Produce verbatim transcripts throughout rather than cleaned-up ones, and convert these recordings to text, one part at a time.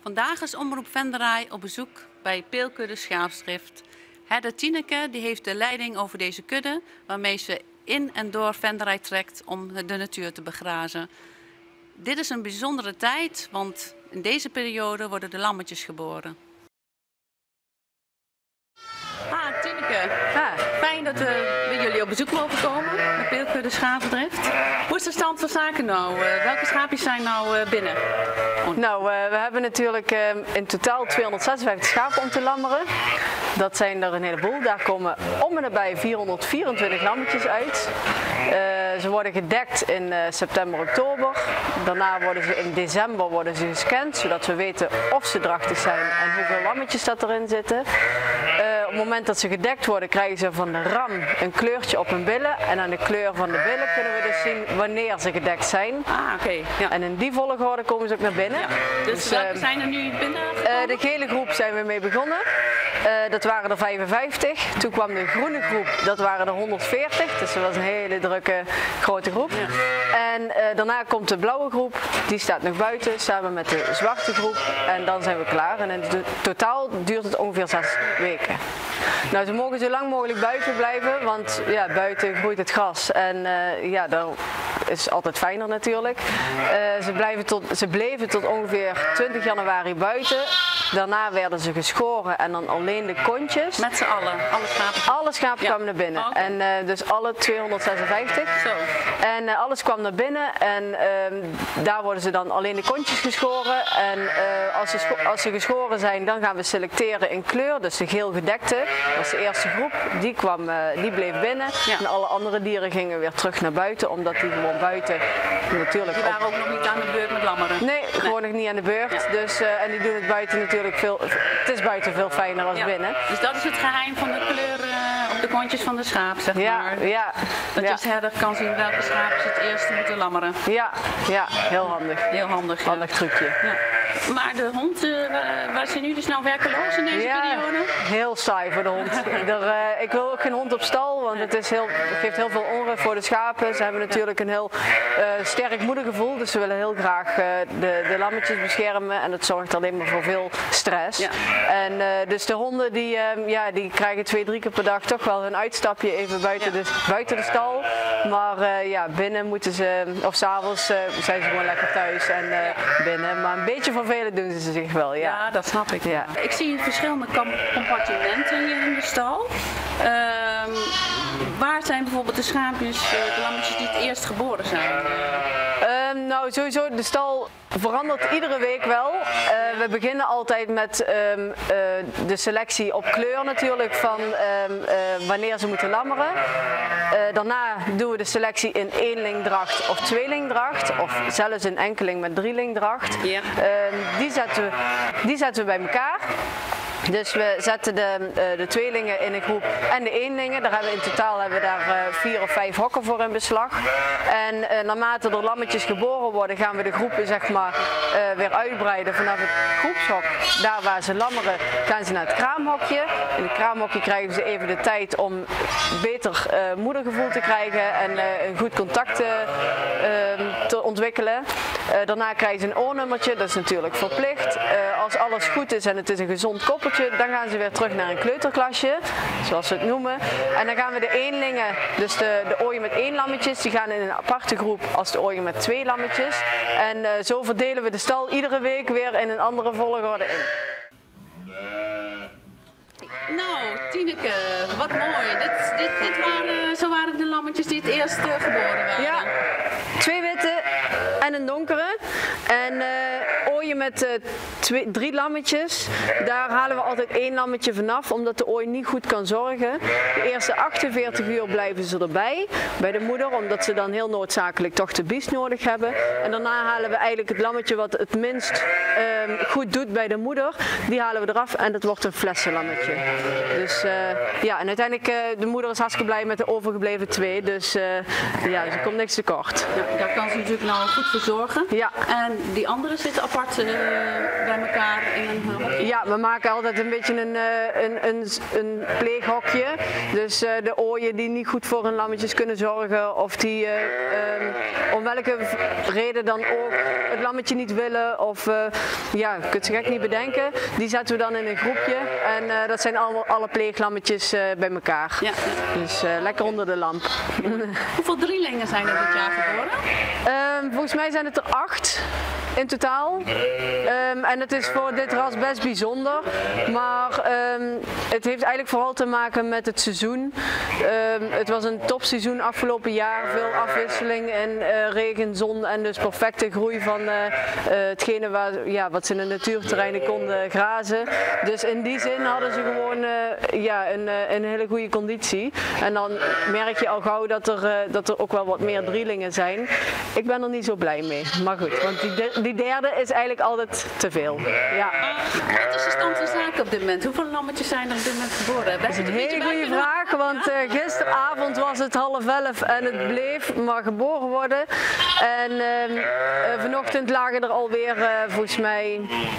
Vandaag is Omroep Venray op bezoek bij Peelkudde Schaapsdrift. Herder Tineke die heeft de leiding over deze kudde, waarmee ze in en door Venray trekt om de natuur te begrazen. Dit is een bijzondere tijd, want in deze periode worden de lammetjes geboren. Ah, Tineke. Ah, fijn dat we bij jullie op bezoek mogen komen bij Peelkudde Schaapsdrift. Hoe is de stand van zaken nou? Uh, welke schaapjes zijn nou uh, binnen? Oh. Nou, uh, we hebben natuurlijk uh, in totaal tweehonderdzesenvijftig schapen om te lammeren. Dat zijn er een heleboel. Daar komen om en nabij vierhonderdvierentwintig lammetjes uit. Uh, ze worden gedekt in uh, september, oktober. Daarna worden ze in december worden ze gescand, zodat we weten of ze drachtig zijn en hoeveel lammetjes dat erin zitten. Uh, op het moment dat ze gedekt worden, krijgen ze van de ram een kleurtje op hun billen. En aan de kleur van de billen kunnen we dus zien wanneer ze gedekt zijn. Ah, oké. Okay, ja. En in die volgorde komen ze ook naar binnen. Ja. Dus, dus welke uh, zijn er nu binnen uh, De gele groep zijn we mee begonnen. Uh, dat waren er vijfenvijftig. Toen kwam de groene groep, dat waren er honderdveertig. Dus dat was een hele drukke, grote groep. Ja. En uh, daarna komt de blauwe groep. Die staat nog buiten, samen met de zwarte groep. En dan zijn we klaar. En in totaal duurt het ongeveer zes weken. Nou, ze mogen zo lang mogelijk buiten blijven, want ja, buiten groeit het gras. En uh, ja, dat is altijd fijner natuurlijk. Uh, ze, blijven tot, ze bleven tot ongeveer twintig januari buiten. Daarna werden ze geschoren en dan alleen de kontjes. Met z'n allen? Alle schapen? Alle schapen ja. kwamen naar binnen. Oh, okay. En uh, dus alle tweehonderdzesenvijftig. Zo. En uh, alles kwam naar binnen en uh, daar worden ze dan alleen de kontjes geschoren. En uh, als, ze als ze geschoren zijn, dan gaan we selecteren in kleur. Dus de geel gedekte, dat was de eerste groep. Die, kwam, uh, die bleef binnen. Ja. En alle andere dieren gingen weer terug naar buiten, omdat die gewoon buiten natuurlijk... Die waren op... ook nog niet aan de beurt met lammeren? Nee, nee. gewoon nog niet aan de beurt. Ja. Dus, uh, en die doen het buiten natuurlijk veel... Het is buiten veel fijner dan ja. binnen. Dus dat is het geheim van de kleur uh, op de kontjes van de schaap, zeg ja, maar. Ja, dat ja. je als herder kan zien welke schapen ze het eerste moeten lammeren. Ja, ja, heel handig. Heel handig, Handig ja. trucje. Ja. Maar de hond, uh, waar zijn nu dus nou werkeloos in deze ja, periode? Heel saai voor de hond. er, uh, ik wil ook geen hond op stal, want het, is heel, het geeft heel veel onrust voor de schapen. Ze hebben natuurlijk een heel uh, sterk moedergevoel, dus ze willen heel graag uh, de, de lammetjes beschermen. En dat zorgt alleen maar voor veel stress. Ja. En uh, dus de honden die, uh, ja, die krijgen twee, drie keer per dag toch wel hun uitstapje even buiten, ja. de, buiten de stal. Maar uh, ja, binnen moeten ze, of s'avonds uh, zijn ze gewoon lekker thuis en uh, ja. binnen. Maar een beetje vervelen doen ze zich wel, ja. Ja, dat snap ik. Ja. Ik zie verschillende compartimenten hier in de stal. Uh, waar zijn bijvoorbeeld de schaapjes, de lammetjes die het eerst geboren zijn? Uh, nou, sowieso, de stal verandert iedere week wel. Uh, we beginnen altijd met um, uh, de selectie op kleur natuurlijk van um, uh, wanneer ze moeten lammeren. Uh, daarna doen we de selectie in eenlingdracht of tweelingdracht of zelfs een enkeling met drielingdracht. Ja. Uh, die, zetten we, die zetten we bij elkaar. Dus we zetten de, uh, de tweelingen in een groep en de eenlingen. Daar hebben we in totaal hebben we daar uh, vier of vijf hokken voor in beslag. En uh, naarmate er lammetjes geboren worden, gaan we de groepen zeg maar uh, weer uitbreiden vanaf het groepshok. Daar waar ze lammeren, gaan ze naar het kraamhokje. In het kraamhokje krijgen ze even de tijd om beter uh, moedergevoel te krijgen en uh, een goed contact uh, uh, te ontwikkelen. Uh, daarna krijgen ze een oornummertje, dat is natuurlijk verplicht. Uh, als alles goed is en het is een gezond koppeltje, dan gaan ze weer terug naar een kleuterklasje, zoals we het noemen. En dan gaan we de eenlingen, dus de, de ooien met één lammetjes, die gaan in een aparte groep als de ooien met twee lammetjes. En uh, zo verdelen we de stal iedere week weer in een andere volgorde in. Nou, Tineke, wat mooi. Dit, dit, dit waren, zo waren de lammetjes die het eerst uh, geboren waren. Ja, twee witte en een donkere. En uh, ooien met uh, twee, drie lammetjes, daar halen we altijd één lammetje vanaf, omdat de ooi niet goed kan zorgen. De eerste achtenveertig uur blijven ze erbij, bij de moeder, omdat ze dan heel noodzakelijk toch de bies nodig hebben. En daarna halen we eigenlijk het lammetje wat het minst uh, goed doet bij de moeder, die halen we eraf en dat wordt een flessenlammetje. Dus uh, ja, en uiteindelijk, uh, de moeder is hartstikke blij met de overgebleven twee, dus uh, ja, dus er komt niks tekort. Ja, daar kan ze natuurlijk nou goed voor zorgen. Ja. En die anderen zitten apart uh, bij elkaar in een hokje? Ja, we maken altijd een beetje een, een, een, een pleeghokje. Dus uh, de ooien die niet goed voor hun lammetjes kunnen zorgen of die uh, um, om welke reden dan ook het lammetje niet willen of uh, ja, je kunt ze gek niet bedenken. Die zetten we dan in een groepje en uh, dat zijn allemaal alle pleeglammetjes uh, bij elkaar. Ja. Dus uh, lekker onder de lamp. Hoeveel drielingen zijn er dit jaar geboren? Um, volgens mij zijn het er acht in totaal. Um, en het is voor dit ras best bijzonder. Maar um, het heeft eigenlijk vooral te maken met het seizoen. Um, het was een topseizoen afgelopen jaar. Veel afwisseling en uh, regen, zon en dus perfecte groei van uh, uh, hetgene waar, ja, wat ze in de natuurterreinen konden grazen. Dus in die zin hadden ze gewoon uh, ja, een, uh, een hele goede conditie. En dan merk je al gauw dat er, uh, dat er ook wel wat meer drielingen zijn. Ik ben er niet zo blij mee. Maar goed, want die, de, die derde is eigenlijk altijd te veel. Ja. Wat is de stand van zaken op dit moment? Hoeveel lammetjes zijn er op dit moment geboren? Dat is een hele goede vraag, want uh, gisteravond was het half elf en het bleef maar geboren worden. En uh, uh, vanochtend lagen er alweer uh, volgens mij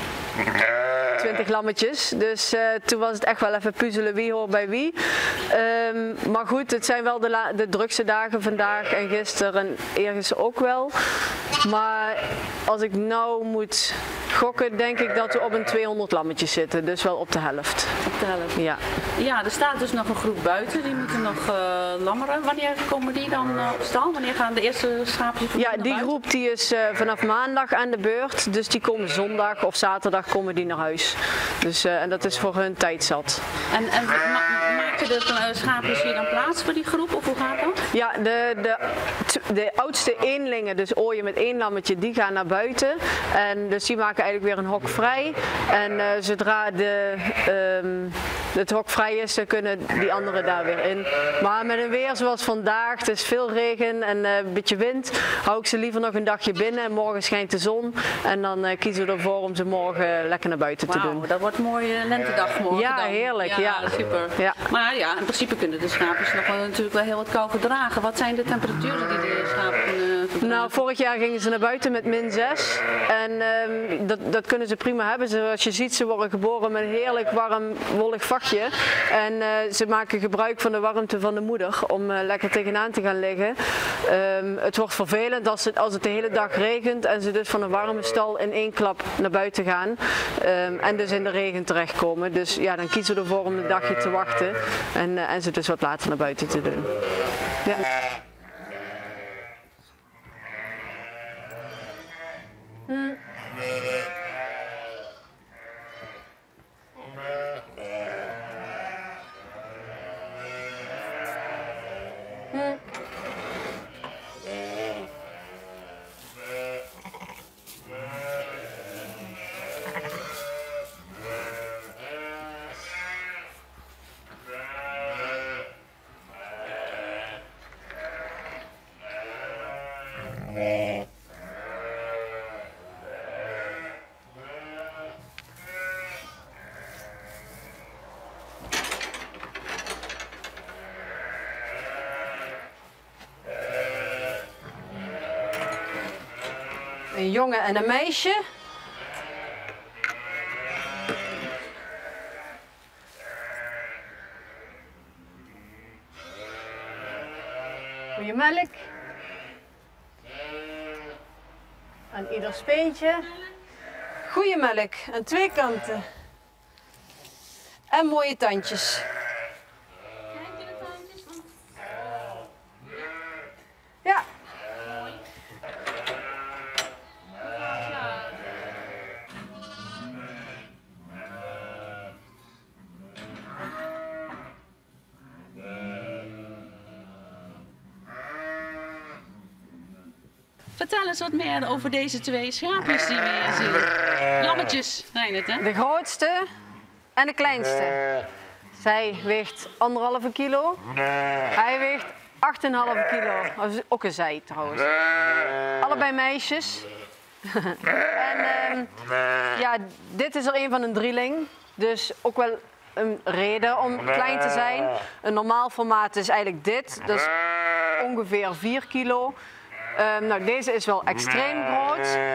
twintig lammetjes. Dus uh, toen was het echt wel even puzzelen wie hoort bij wie. Um, maar goed, het zijn wel de, la de drukste dagen vandaag en gisteren en ergens ook wel. Maar als ik nou moet gokken, denk ik dat we op een tweehonderd lammetjes zitten. Dus wel op de helft. Op de helft? Ja. Ja, er staat dus nog een groep buiten. Die moeten nog uh, lammeren. Wanneer komen die dan uh, op stal? Wanneer gaan de eerste schaapjes van Ja, die groep die is uh, vanaf maandag aan de beurt. Dus die komen zondag of zaterdag komen die naar huis. Dus, uh, en dat is voor hun tijd zat. En, en ma maak je de uh, schaapjes hier dan plaats voor die groep? Of hoe gaat dat? Ja, de, de, de oudste eenlingen, dus ooien met één lammetje, die gaan naar buiten. En dus die maken eigenlijk weer een hok vrij. En uh, zodra de, um, het hok vrij is, dan kunnen die anderen daar weer in. Maar met een weer zoals vandaag, het is veel regen en uh, een beetje wind, hou ik ze liever nog een dagje binnen. En morgen schijnt de zon. En dan uh, kiezen we ervoor om ze morgen lekker naar buiten te wow, doen. Dat wordt een mooie lentedag morgen. Ja, dan. heerlijk. Ja, ja. Super. Ja. Maar ja, in principe kunnen de schaapjes nog wel, natuurlijk wel heel wat kou verdragen. Wat zijn de temperaturen die de schapen kunnen verdragen? Nou, vorig jaar gingen ze naar buiten met min zes. En um, dat, dat kunnen ze prima hebben. Zoals je ziet, ze worden geboren met een heerlijk warm wollig vachtje. En uh, ze maken gebruik van de warmte van de moeder om uh, lekker tegenaan te gaan liggen. Um, het wordt vervelend als het, als het de hele dag regent en ze dus van een warme stal in één klap naar buiten gaan. Um, en dus in de regen terechtkomen. Dus ja, dan kiezen we ervoor om een dagje te wachten en, uh, en ze dus wat later naar buiten te doen. Ja. Hmm. Hmm. Een jongen en een meisje. Goeie melk. Aan ieder speentje. Goeie melk aan twee kanten. En mooie tandjes. Ja. Vertel eens wat meer over deze twee schaapjes die we hier zien. Lammetjes zijn het, hè? De grootste en de kleinste. Zij weegt anderhalve kilo. Hij weegt acht komma vijf kilo. Dat is ook een zij trouwens. Allebei meisjes. en uh, ja, dit is er een van een drieling. Dus ook wel een reden om klein te zijn. Een normaal formaat is eigenlijk dit. Dus ongeveer vier kilo. Um, nou, deze is wel extreem groot.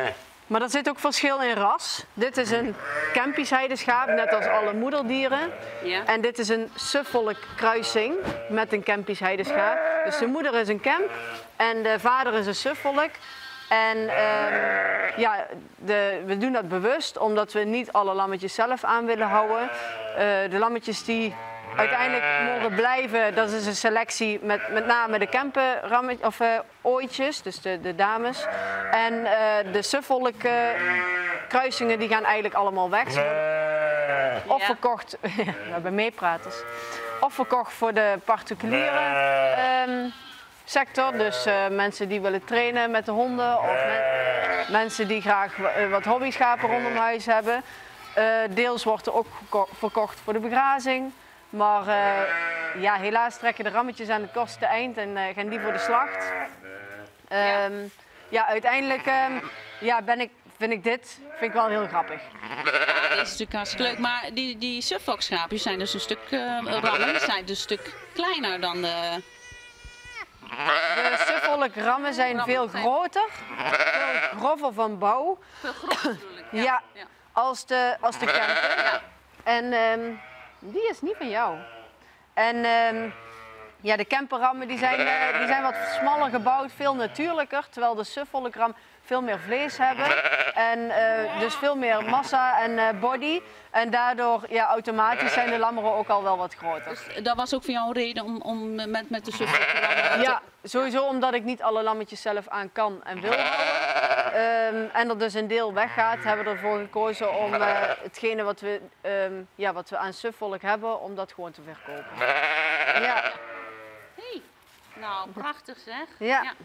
Maar er zit ook verschil in ras. Dit is een Kempisch heideschaap, net als alle moederdieren. Ja. En dit is een Suffolk kruising met een Kempisch heideschaap. Dus de moeder is een Kemp en de vader is een Suffolk. En um, ja, de, we doen dat bewust omdat we niet alle lammetjes zelf aan willen houden. Uh, de lammetjes die uiteindelijk mogen blijven, dat is een selectie met met name de Kempen of uh, ooitjes, dus de, de dames. En uh, de Suffolk uh, kruisingen die gaan eigenlijk allemaal weg. Ze worden of verkocht, we hebben meepraters, of verkocht voor de particuliere um, sector. Dus uh, mensen die willen trainen met de honden of men, mensen die graag uh, wat hobbyschapen rondom huis hebben. Uh, deels wordt er ook verkocht voor de begrazing. Maar uh, ja, helaas trekken de rammetjes aan het kortste eind en uh, gaan die voor de slacht. Um, ja. ja, uiteindelijk um, ja, ben ik, vind ik dit vind ik wel heel grappig. Ja, dit is natuurlijk hartstikke leuk, maar die, die Suffolk schaapjes zijn dus een stuk, uh, rammen, die zijn dus een stuk kleiner dan de... De Suffolk rammen zijn veel groter, veel grover van bouw. Veel groter bedoel ik. Ja, ja, ja. Als de, als de Kempen. Ja. En um, die is niet van jou. En um, ja, de Kempenrammen die zijn, uh, die zijn wat smaller gebouwd, veel natuurlijker. Terwijl de Suffolk ram veel meer vlees hebben. En uh, dus veel meer massa en uh, body. En daardoor, ja, automatisch zijn de lammeren ook al wel wat groter. Dus dat was ook voor jou een reden om, om met, met de Suffolk rammen... Ja, sowieso omdat ik niet alle lammetjes zelf aan kan en wil houden. Um, en er dus een deel weggaat, hebben we ervoor gekozen om uh, hetgene wat we, um, ja, wat we aan Suffolk hebben, om dat gewoon te verkopen. Ja. Hey. Nou, prachtig zeg. Ja. Ja.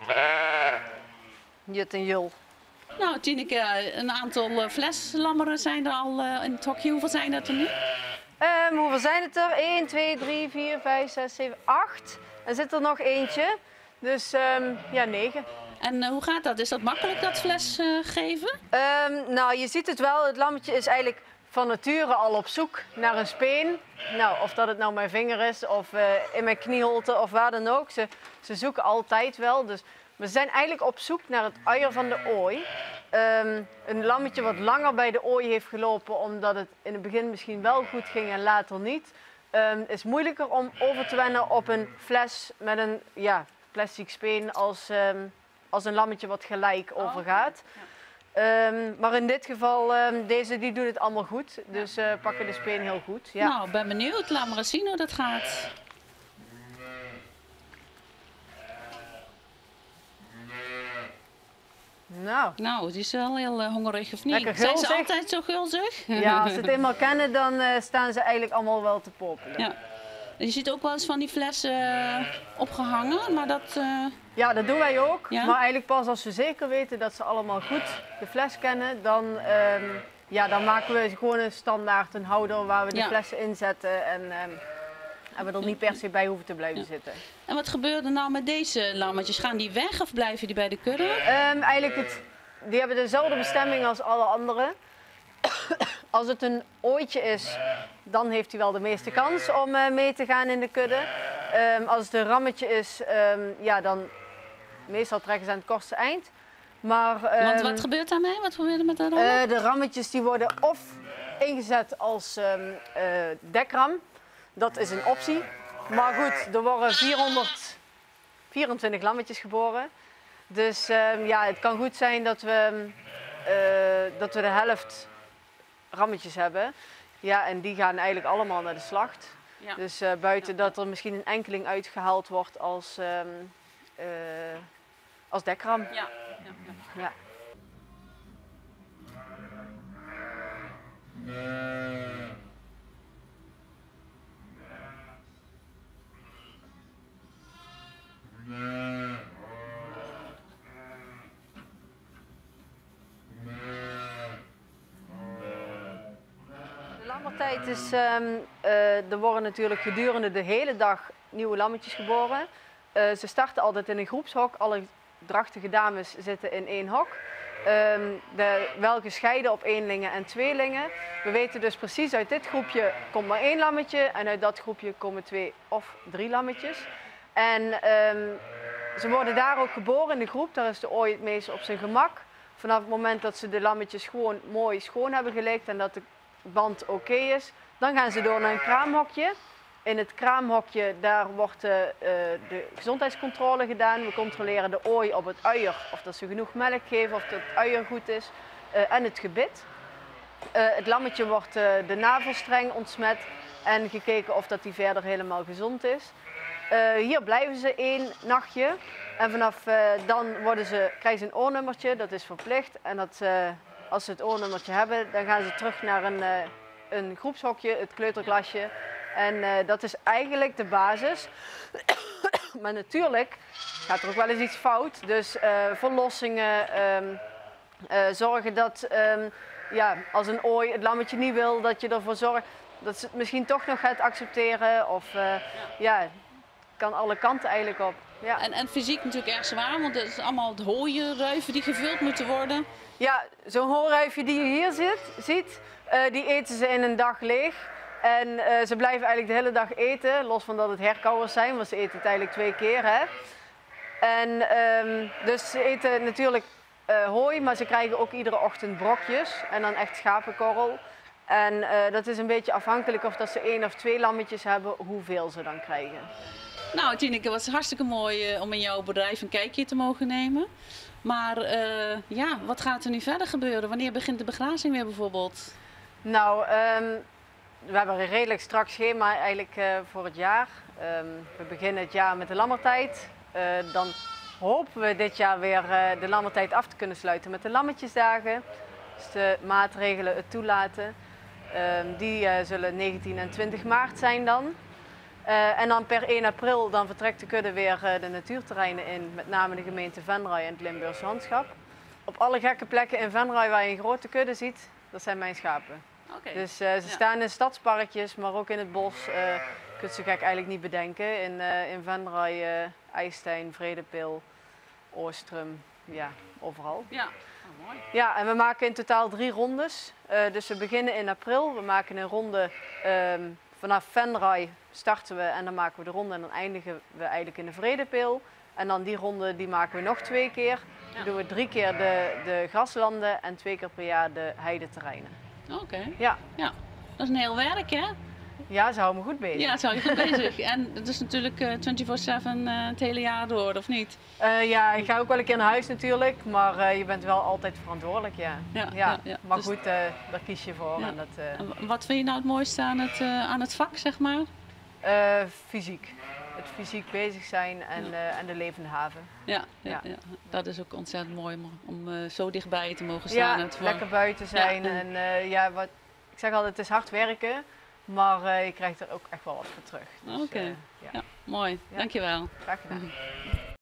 Jut en Jul. Nou, Tineke, een aantal fleslammeren zijn er al uh, in het hokje. Hoeveel zijn dat er nu? Um, hoeveel zijn het er? één, twee, drie, vier, vijf, zes, zeven, acht. Er zit er nog eentje. Dus um, ja, negen. En uh, hoe gaat dat? Is dat makkelijk, dat fles uh, geven? Um, nou, je ziet het wel. Het lammetje is eigenlijk van nature al op zoek naar een speen. Nou, of dat het nou mijn vinger is of uh, in mijn knieholte of waar dan ook. Ze, ze zoeken altijd wel. Dus we zijn eigenlijk op zoek naar het uier van de ooi. Um, een lammetje wat langer bij de ooi heeft gelopen omdat het in het begin misschien wel goed ging en later niet. Um, is moeilijker om over te wennen op een fles met een ja, plastic speen als, um, als een lammetje wat gelijk overgaat. Oh, ja. Um, maar in dit geval, um, deze die doen het allemaal goed. Dus uh, pakken de speen heel goed. Ja. Nou, ik ben benieuwd. Laat maar eens zien hoe dat gaat. Nou. nou, het is wel heel uh, hongerig of niet? Zijn ze altijd zo gulzig? Ja, als ze het eenmaal kennen, dan uh, staan ze eigenlijk allemaal wel te popelen. Ja. Je ziet ook wel eens van die flessen uh, opgehangen, maar dat... Uh... Ja, dat doen wij ook. Ja? Maar eigenlijk pas als we zeker weten dat ze allemaal goed de fles kennen, dan, um, ja, dan maken we gewoon een standaard, een houder waar we de ja. flessen in zetten. En, um, en we er niet per se bij hoeven te blijven ja. zitten. En wat gebeurt er nou met deze lammetjes? Gaan die weg of blijven die bij de kudde? Um, eigenlijk, het, die hebben dezelfde bestemming als alle anderen. Als het een ooitje is, dan heeft hij wel de meeste kans om uh, mee te gaan in de kudde. Um, als het een rammetje is, um, ja, dan meestal trekken ze aan het kortste eind. Maar, um, Want wat gebeurt daarmee? Wat gebeurt er met de rammen? Uh, de rammetjes die worden of ingezet als um, uh, dekram. Dat is een optie. Maar goed, er worden vierhonderdvierentwintig lammetjes geboren. Dus um, ja, het kan goed zijn dat we, uh, dat we de helft rammetjes hebben. Ja, en die gaan eigenlijk allemaal naar de slacht. Ja. Dus uh, buiten ja. dat er misschien een enkeling uitgehaald wordt als, um, uh, als dekram. Ja. Ja, ja. Ja. Lammertijd is, um, uh, er worden natuurlijk gedurende de hele dag nieuwe lammetjes geboren. Uh, ze starten altijd in een groepshok. Alle drachtige dames zitten in één hok. Um, de, wel gescheiden op eenlingen en tweelingen. We weten dus precies uit dit groepje komt maar één lammetje en uit dat groepje komen twee of drie lammetjes. En um, ze worden daar ook geboren in de groep. Daar is de ooi het meest op zijn gemak. vanaf het moment dat ze de lammetjes gewoon mooi schoon hebben gelikt en dat de band oké is, dan gaan ze door naar een kraamhokje. In het kraamhokje daar wordt uh, de gezondheidscontrole gedaan. We controleren de ooi op het uier, of dat ze genoeg melk geven, of dat het uier goed is, uh, en het gebit. Uh, het lammetje wordt uh, de navelstreng ontsmet en gekeken of dat die verder helemaal gezond is. Uh, hier blijven ze één nachtje en vanaf uh, dan worden ze, krijgen ze een oornummertje, dat is verplicht. En dat, uh, als ze het oornummertje hebben, dan gaan ze terug naar een, uh, een groepshokje, het kleuterklasje. En uh, dat is eigenlijk de basis. Maar natuurlijk gaat er ook wel eens iets fout. Dus uh, verlossingen, um, uh, zorgen dat um, ja, als een ooi het lammetje niet wil, dat je ervoor zorgt dat ze het misschien toch nog gaat accepteren. Of uh, ja, kan alle kanten eigenlijk op. Ja. En, en fysiek natuurlijk erg zwaar, want het is allemaal het hooien, ruiven die gevuld moeten worden. Ja, zo'n hooiruifje die je hier zit, ziet, uh, die eten ze in een dag leeg. En uh, ze blijven eigenlijk de hele dag eten, los van dat het herkauwers zijn, want ze eten het eigenlijk twee keer. Hè? En um, dus ze eten natuurlijk uh, hooi, maar ze krijgen ook iedere ochtend brokjes en dan echt schapenkorrel. En uh, dat is een beetje afhankelijk of dat ze één of twee lammetjes hebben, hoeveel ze dan krijgen. Nou Tineke, het was hartstikke mooi uh, om in jouw bedrijf een kijkje te mogen nemen. Maar uh, ja, wat gaat er nu verder gebeuren? Wanneer begint de begrazing weer bijvoorbeeld? Nou, um, we hebben een redelijk strak schema eigenlijk uh, voor het jaar. Um, we beginnen het jaar met de lammertijd. Uh, dan hopen we dit jaar weer uh, de lammertijd af te kunnen sluiten met de lammetjesdagen. Dus de maatregelen het toelaten. Um, die uh, zullen negentien en twintig maart zijn dan. Uh, en dan per één april dan vertrekt de kudde weer uh, de natuurterreinen in, met name de gemeente Venray en het Limburgs Landschap. Op alle gekke plekken in Venray waar je een grote kudde ziet, dat zijn mijn schapen. Okay. Dus uh, ze ja. staan in stadsparkjes, maar ook in het bos. Uh, je kunt ze gek eigenlijk niet bedenken. In, uh, in Venray, uh, IJstein, Vredepil, Oostrum, ja, overal. Ja. Oh, mooi. Ja, en we maken in totaal drie rondes. Uh, dus we beginnen in april. We maken een ronde um, vanaf Venray starten we en dan maken we de ronde en dan eindigen we eigenlijk in de Vredepil. En dan die ronde die maken we nog twee keer. Dan ja. doen we drie keer de, de graslanden en twee keer per jaar de heideterreinen. Oké. Okay. Ja. ja. Dat is een heel werk, hè? Ja, ze houden me goed bezig. Ja, ze houden je goed bezig. En het is natuurlijk uh, vierentwintig zeven uh, het hele jaar door, of niet? Uh, ja, ik ga ook wel een keer naar huis natuurlijk, maar uh, je bent wel altijd verantwoordelijk, ja. ja, ja. ja, ja. Maar dus, goed, uh, daar kies je voor. Ja. En dat, uh... en wat vind je nou het mooiste aan het, uh, aan het vak, zeg maar? Uh, fysiek. Het fysiek bezig zijn en, ja. uh, en de levende haven. Ja, ja, ja. ja, dat is ook ontzettend mooi om, om uh, zo dichtbij te mogen staan. Ja, het lekker buiten zijn. Ja. En uh, ja, wat, ik zeg altijd, het is hard werken, maar uh, je krijgt er ook echt wel wat voor terug. Dus, Oké, okay. uh, ja. ja, mooi. Ja. Dankjewel. Graag gedaan.